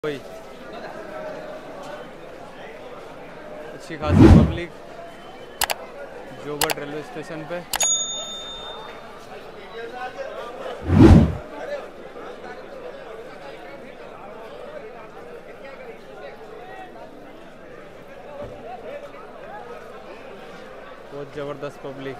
कोई अच्छी खासी पब्लिक जोबट रेलवे स्टेशन पे। बहुत ज़बरदस्त पब्लिक।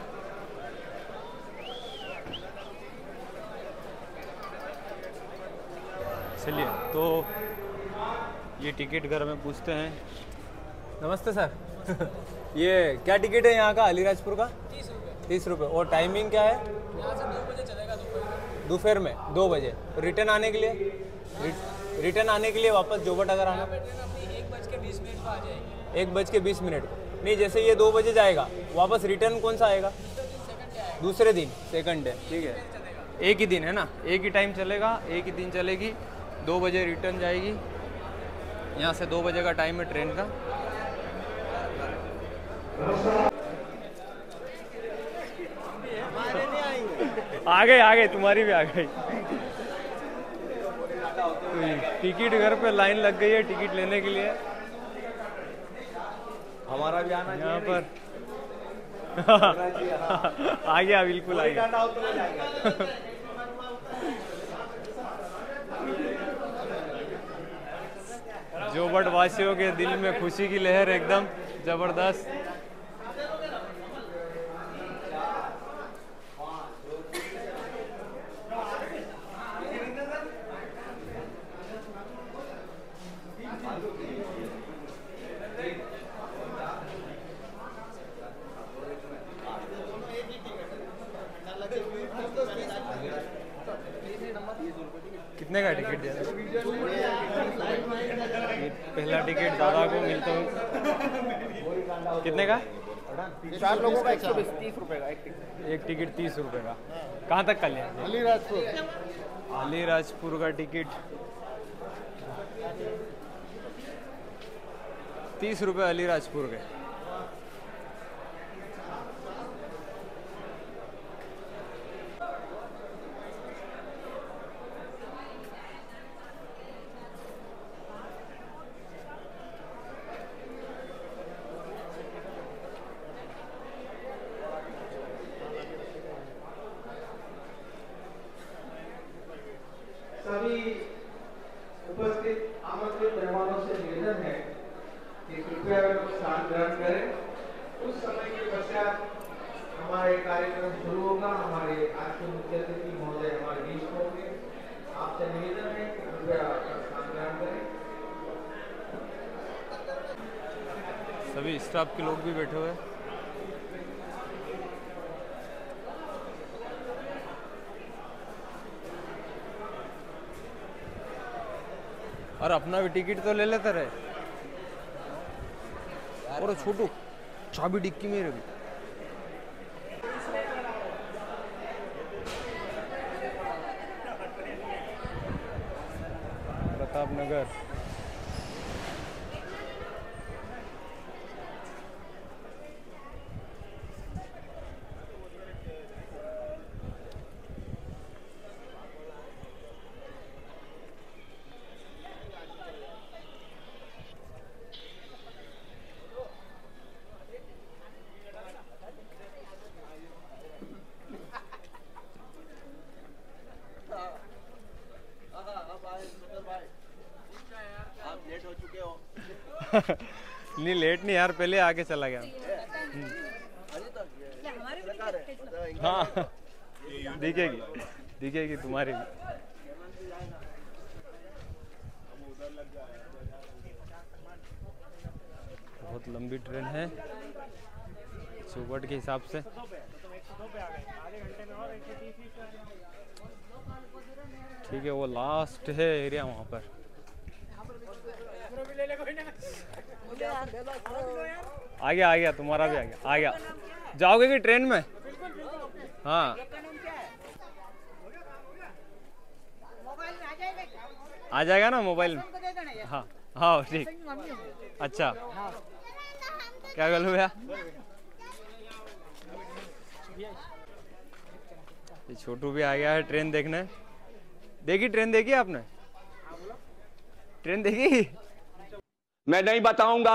चलिए तो ये टिकट घर में पूछते हैं। नमस्ते सर ये क्या टिकट है यहाँ का अलीराजपुर का? 30 रुपये। और टाइमिंग क्या है? यहाँ से 2 बजे चलेगा दोपहर में 2 बजे। रिटर्न आने के लिए वापस जोबट अगर आना? ट्रेन अपनी 1:20 को आ जाएगी। 1:20 को नहीं, जैसे ये 2 बजे जाएगा वापस रिटर्न कौन सा आएगा? दूसरे दिन, सेकंड डे। ठीक है, एक ही दिन है ना, एक ही टाइम चलेगा, एक ही दिन चलेगी। 2 बजे रिटर्न जाएगी। यहाँ से 2 बजे का टाइम है ट्रेन का। आ गए तुम्हारी भी आ गई। टिकट घर पे लाइन लग गई है टिकट लेने के लिए। हमारा भी आना यहाँ पर आ गया, बिल्कुल आ गया। जोबट वासियों के दिल में खुशी की लहर एकदम जबरदस्त। कितने का टिकट दिया? पहला टिकट दादा को मिलता हूँ। कितने का? 4 लोगों का 130 रुपए का एक टिकट 30 रुपये का। कहाँ तक का लिया? अलीराजपुर का टिकट 30 रुपये अलीराजपुर के। सभी उपस्थित आमंत्रित मेहमानों से निवेदन है कि कृपया स्थान ग्रहण करें। उस समय के पश्चात हमारे कार्यक्रम शुरू होगा। हमारे आज के मुख्य अतिथि महोदय हमारे बीच होंगे। आपसे निवेदन है कि कृपया स्थान ग्रहण करें। सभी स्टाफ के लोग भी बैठे हुए हैं। और अपना भी टिकट तो ले लेते रहे। और छोटू चाबी डिक्की में रही। प्रतापनगर आप लेट हो चुके हो। नहीं लेट नहीं यार, पहले आके चला गया। हाँ दिखेगी तुम्हारी भी। बहुत लंबी ट्रेन है जोबट के हिसाब से। ठीक है, वो लास्ट है एरिया वहाँ पर। आ गया तुम्हारा भी आ गया। जाओगे कि ट्रेन में? हाँ आ जाएगा ना मोबाइल में। हाँ ठीक। अच्छा क्या गल भैया? छोटू भी आ गया है ट्रेन देखने। देखी ट्रेन देखी आपने? ट्रेन देखी? मैं नहीं बताऊंगा।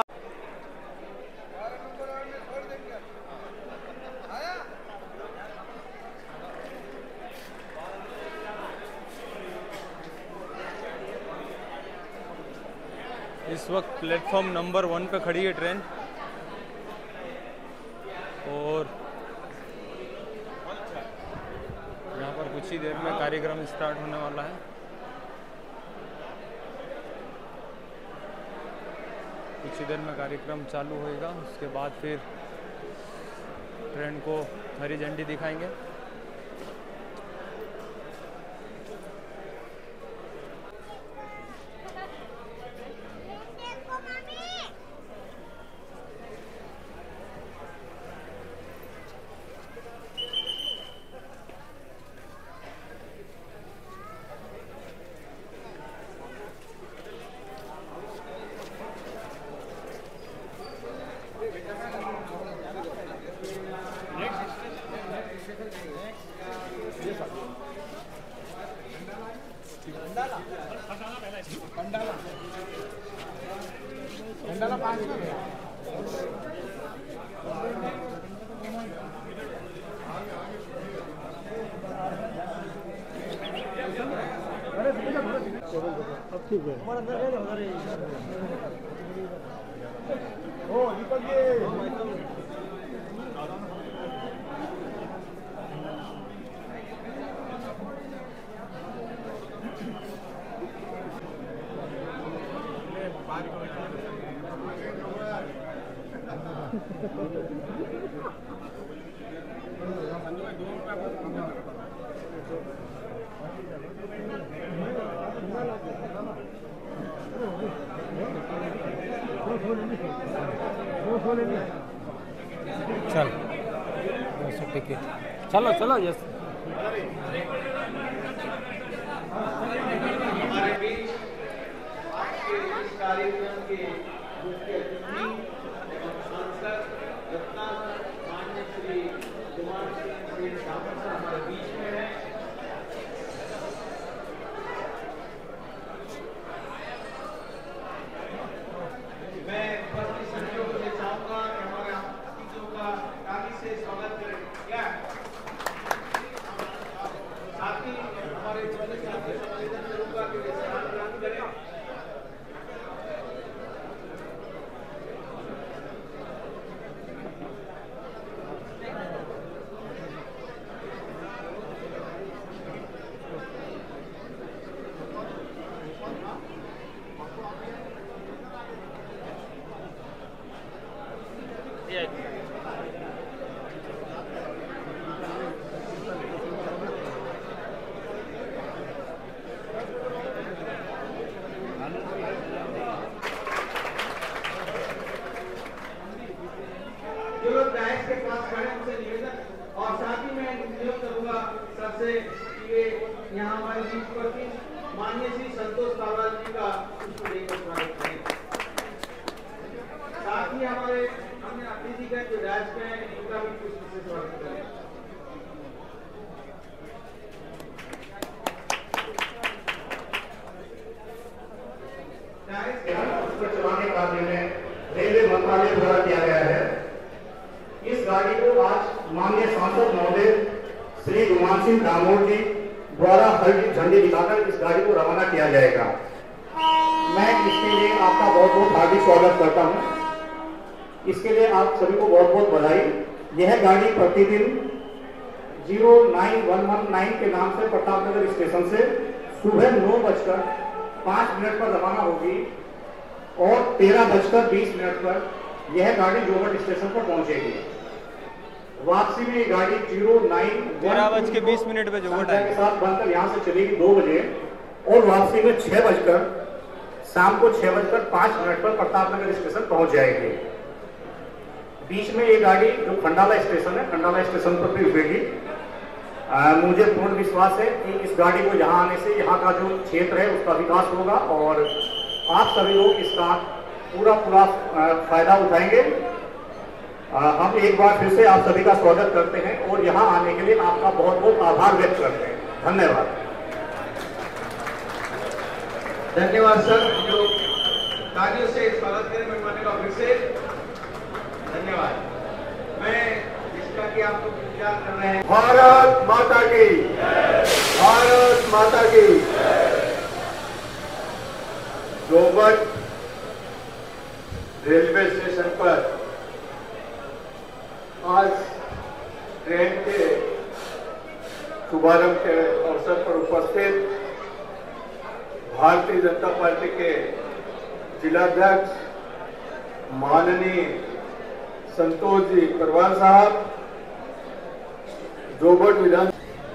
इस वक्त प्लेटफॉर्म नंबर 1 पे खड़ी है ट्रेन और यहाँ पर कुछ ही देर में कार्यक्रम स्टार्ट होने वाला है। कुछ ही देर में कार्यक्रम चालू होएगा, उसके बाद फिर ट्रेन को हरी झंडी दिखाएंगे। चल टिकट चलो चलो यस हमारे बीच आज के इस कार्यक्रम के मुख्य अतिथि एवं सांसद रत्ना माननीय श्री कुमार सिंह ठाकुर साहब हमारे बीच में है। मैं उपस्थित सभी से चाहूंगा कि हमारे अतिथियों का ताली से स्वागत करें। क्या साथ ही हमारे चौधरी साहब से निवेदन करूंगा कि वे सलाम ग्रहण करें। जो लोग डायस के पास खड़े हैं उनसे निवेदन और साथ ही मैं निवेदन करूंगा सबसे कि वे यहाँ हमारे बीच पर माननीय श्री संतोष कावराल जी का पुष्प देकर स्वागत करें। साथ ही हमारे अन्य अतिथिगण जो डायस पे हैं उनका भी पुष्प से स्वागत करें। पुष्प चलाने का निर्णय रेलवे मंत्रालय द्वारा किया गया है। इस गाड़ी को आज माननीय सांसद महोदय श्री गुमान सिंह डामोर जी द्वारा हरी झंडी दिखाकर इस गाड़ी को रवाना किया जाएगा। मैं इसके लिए आपका बहुत बहुत हार्दिक स्वागत करता हूं। इसके लिए आप सभी को बहुत बहुत बधाई। यह गाड़ी प्रतिदिन 0919 के नाम से प्रतापनगर स्टेशन से सुबह 9:05 पर रवाना होगी और 13:20 पर यह गाड़ी जोगट स्टेशन पर पहुंचेगी। वापसी में ये गाड़ी 13:20 पे जोगट के साथ बनकर यहाँ से चलेगी 2 बजे और वापसी में 6 बजकर शाम को 6:05 पर प्रतापनगर स्टेशन पहुंच जाएगी। बीच में ये गाड़ी जो खंडाला स्टेशन है, खंडाला स्टेशन पर भी रुकेगी। मुझे पूर्ण विश्वास है कि इस गाड़ी को यहाँ आने से यहाँ का जो क्षेत्र है उसका विकास होगा और आप सभी लोग इसका पूरा फायदा उठाएंगे। हम एक बार फिर से आप सभी का स्वागत करते हैं और यहाँ आने के लिए आपका बहुत बहुत आभार व्यक्त करते हैं। धन्यवाद। धन्यवाद सर, जो तालियों से स्वागत करें मेहमानों का फिर से धन्यवाद। मैं जिसका कि आप लोग इंतजार कर रहे हैं, भारत माता की, भारत माता की। जोबट रेलवे स्टेशन पर आज ट्रेन के शुभारंभ के अवसर पर उपस्थित भारतीय जनता पार्टी के जिलाध्यक्ष माननीय संतोष जी परवार साहब, जोबट विधान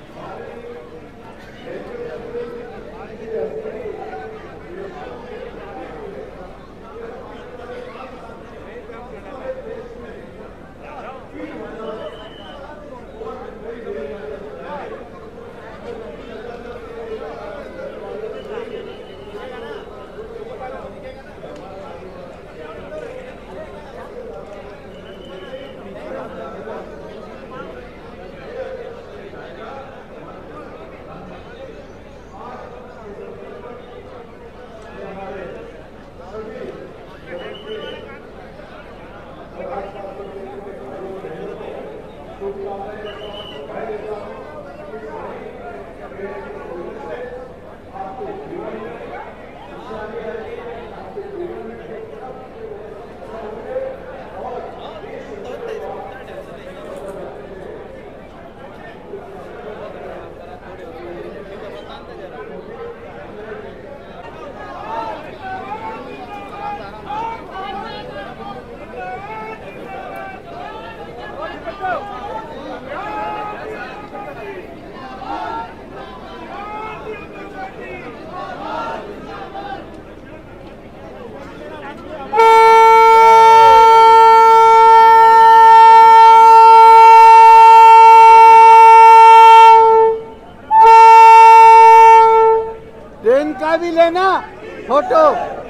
का भी लेना फोटो।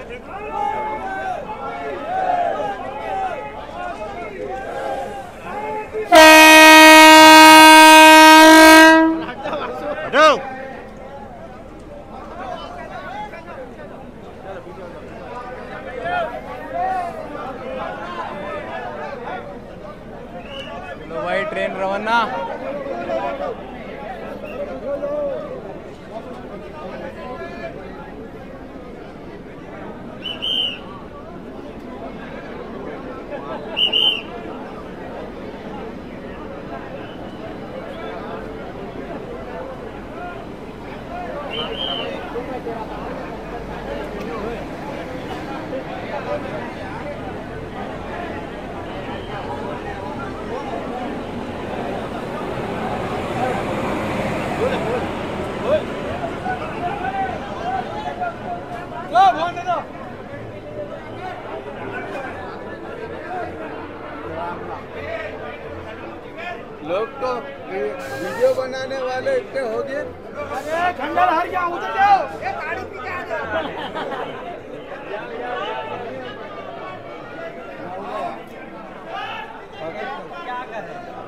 चलो भाई ट्रेन रवाना। लोग तो वीडियो बनाने वाले इतने हो गए। अरे खंडर हर गया, उधर जाओ, ये गाड़ी पीछे आ जाओ। क्या कर रहे हैं?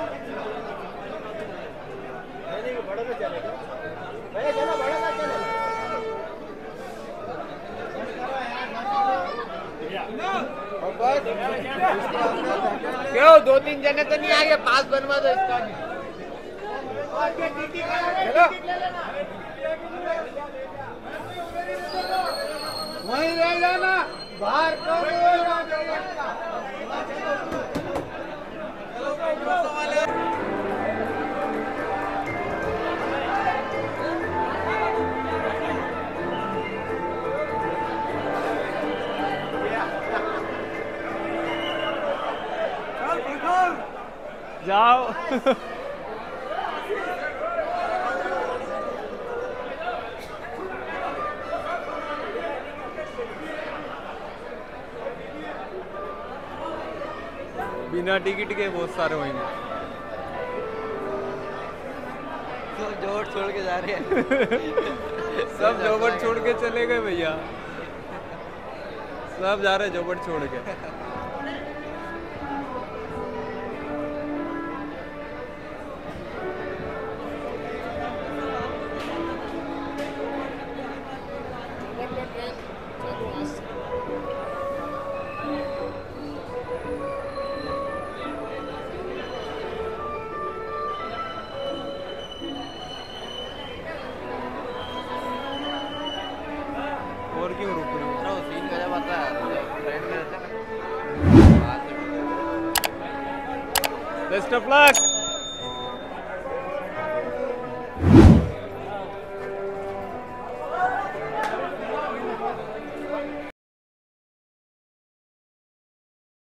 बड़े में चलेगा भैया, चलो बड़े में चलेगा। क्यों 2-3 जने तो नहीं आगे, पास बनवा दो इसका भी। चलो वहीं रह जाना, बाहर जाओ। बिना टिकट के बहुत सारे होंगे। जोड़ छोड़ के जा रहे हैं। सब जोबट छोड़ के चले गए भैया, सब जा रहे जोबट छोड़ के। क्यों रुक रही हो? वो सीन गजब आता है, ट्रेन में रहता है ना। Best of luck.